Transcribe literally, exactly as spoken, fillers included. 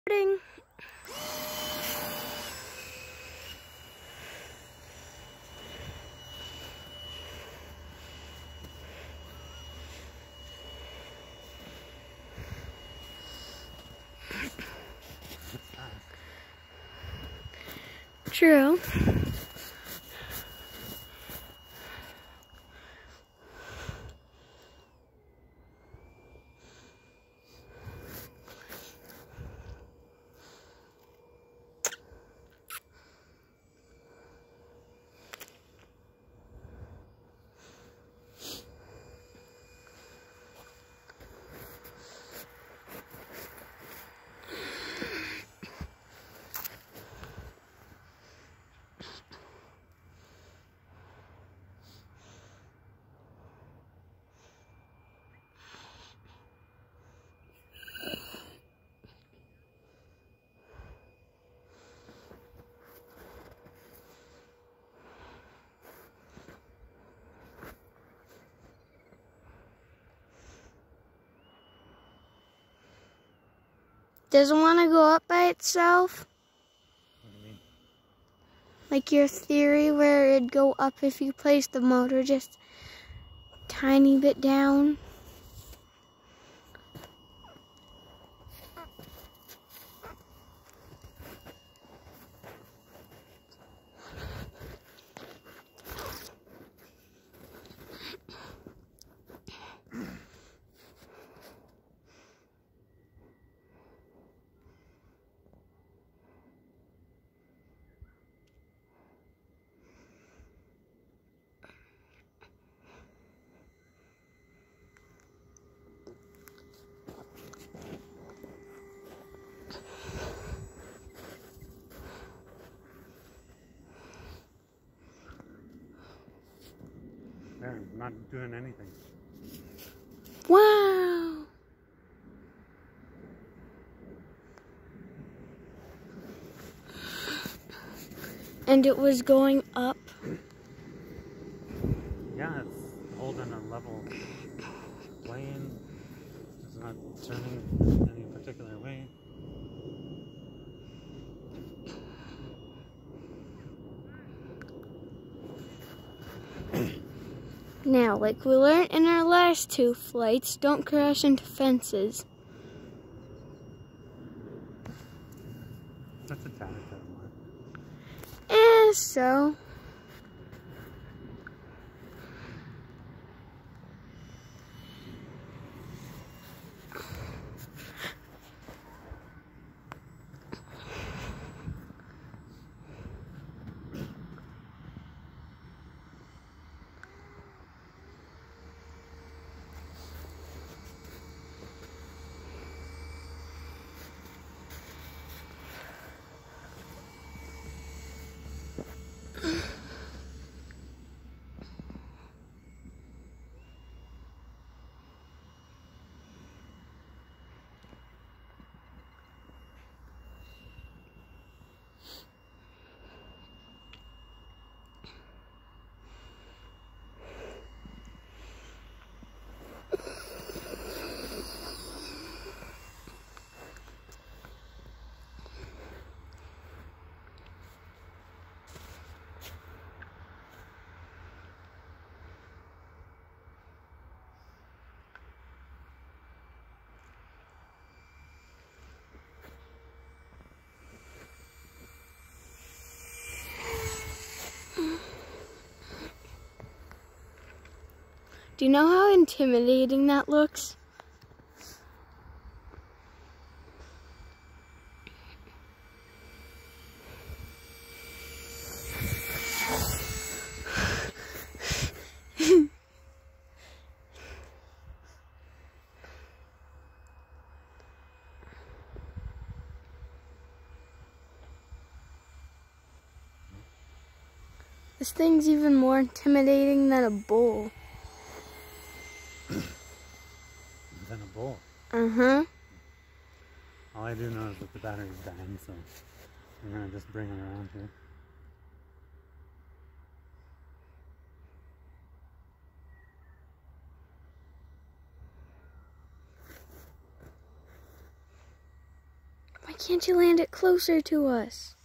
Recording. True. Doesn't want to go up by itself? What do you mean? Like your theory where it'd go up if you place the motor just a tiny bit down? There, I'm not doing anything. Wow! And it was going up? Yeah, it's holding a level plane. It's not turning any particular way. Now, like we learned in our last two flights, don't crash into fences. That's a tad bit more. Eh, so. Do you know how intimidating that looks? This thing's even more intimidating than a bull. Than a bull. Uh-huh. All I do know is that the battery's dying, so I'm gonna just bring it around here. My can't you land it closer to us?